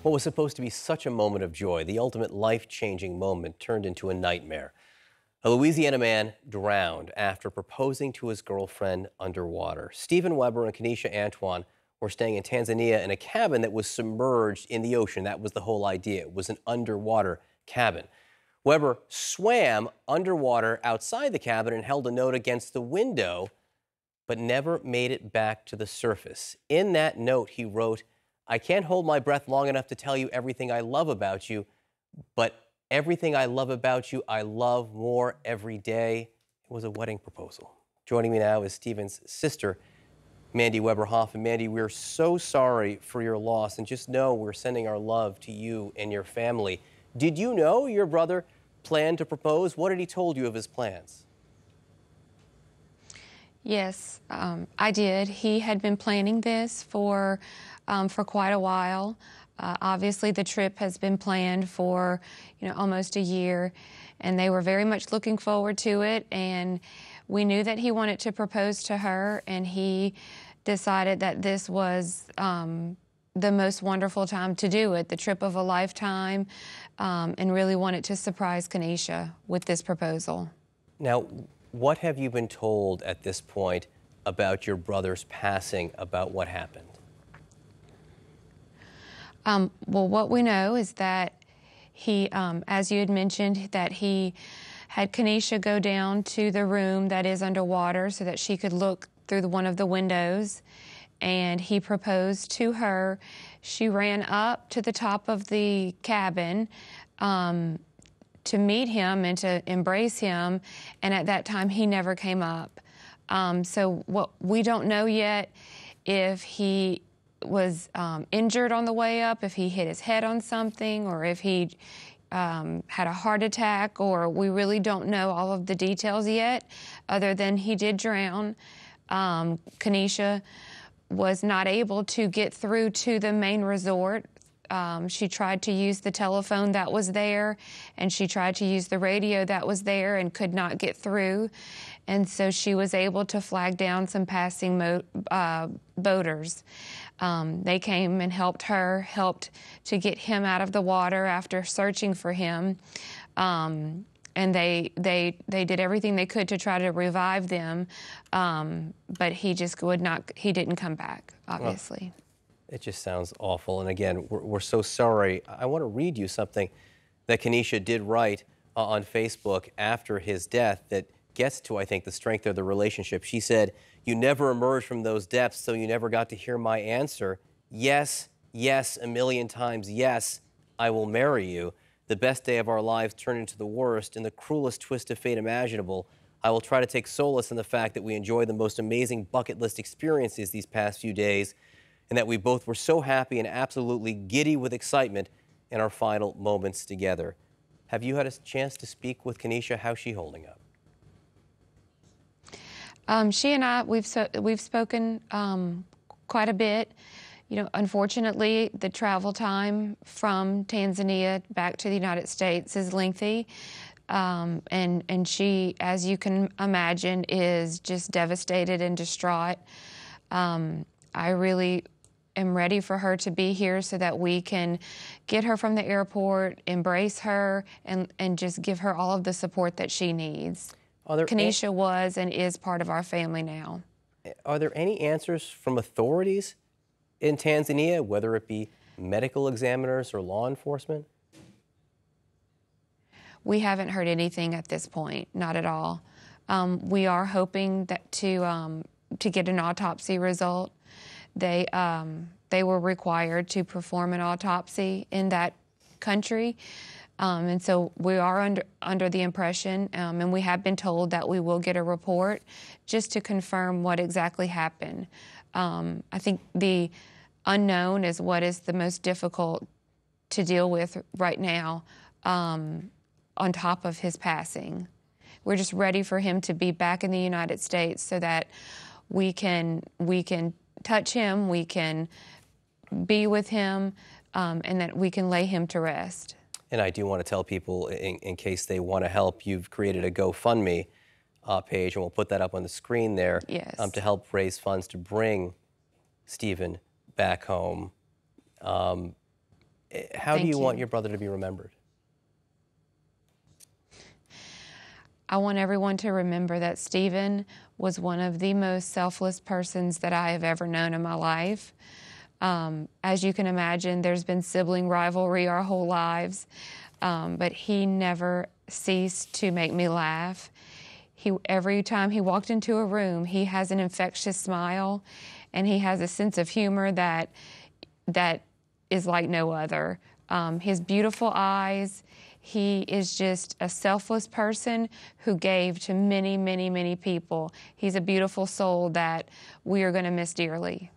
What was supposed to be such a moment of joy, the ultimate life-changing moment, turned into a nightmare. A Louisiana man drowned after proposing to his girlfriend underwater. Stephen Weber and Kenesha Antoine were staying in Tanzania in a cabin that was submerged in the ocean. That was the whole idea. It was an underwater cabin. Weber swam underwater outside the cabin and held a note against the window, but never made it back to the surface. In that note, he wrote, "I can't hold my breath long enough to tell you everything I love about you, but everything I love about you, I love more every day." It was a wedding proposal. Joining me now is Stephen's sister, Mandy Weber Hoffman. Mandy, we're so sorry for your loss, and just know we're sending our love to you and your family. Did you know your brother planned to propose? What had he told you of his plans? Yes, I did. He had been planning this for quite a while. Obviously, the trip has been planned for, almost a year, and they were very much looking forward to it. And we knew that he wanted to propose to her, and he decided that this was the most wonderful time to do it, the trip of a lifetime, and really wanted to surprise Kenesha with this proposal. Now, what have you been told at this point about your brother's passing, about what happened? Well, what we know is that he, as you had mentioned, that he had Kenesha go down to the room that is underwater so that she could look through one of the windows, and he proposed to her. She ran up to the top of the cabin to meet him and to embrace him, and at that time he never came up. So what we don't know yet, if he was injured on the way up, if he hit his head on something, or if he had a heart attack, or we really don't know all of the details yet, other than he did drown. Kenesha was not able to get through to the main resort. She tried to use the telephone that was there, and she tried to use the radio that was there and could not get through. And so she was able to flag down some passing boaters. They came and helped her, helped to get him out of the water after searching for him. And they did everything they could to try to revive them, but he just would not, he didn't come back, obviously. Well, it just sounds awful. And again, we're so sorry. I want to read you something that Kenesha did write on Facebook after his death that gets to, I think, the strength of the relationship. She said, "You never emerged from those depths, so you never got to hear my answer. Yes, yes, a million times yes, I will marry you. The best day of our lives turned into the worst, in the cruelest twist of fate imaginable. I will try to take solace in the fact that we enjoyed the most amazing bucket list experiences these past few days, and that we both were so happy and absolutely giddy with excitement in our final moments together." Have you had a chance to speak with Kenesha? How's she holding up? She and I, we've spoken quite a bit. Unfortunately, the travel time from Tanzania back to the United States is lengthy, and she, as you can imagine, is just devastated and distraught. I really am ready for her to be here so that we can get her from the airport, embrace her, and just give her all of the support that she needs. Kenesha was and is part of our family now. Are there any answers from authorities in Tanzania, whether it be medical examiners or law enforcement? We haven't heard anything at this point, not at all. We are hoping that to get an autopsy result. They were required to perform an autopsy in that country. And so we are under the impression, and we have been told that we will get a report just to confirm what exactly happened. I think the unknown is what is the most difficult to deal with right now, on top of his passing. We're just ready for him to be back in the United States so that we can touch him, we can be with him, and that we can lay him to rest. And I do want to tell people, in case they want to help, you've created a GoFundMe page, and we'll put that up on the screen there. Yes. To help raise funds to bring Stephen back home. How do Thank you want you. your brother to be remembered? I want everyone to remember that Stephen was one of the most selfless persons that I have ever known in my life. As you can imagine, there's been sibling rivalry our whole lives, but he never ceased to make me laugh. Every time he walked into a room, he has an infectious smile, and he has a sense of humor that is like no other. His beautiful eyes. He is just a selfless person who gave to many, many, many people. He's a beautiful soul that we are going to miss dearly.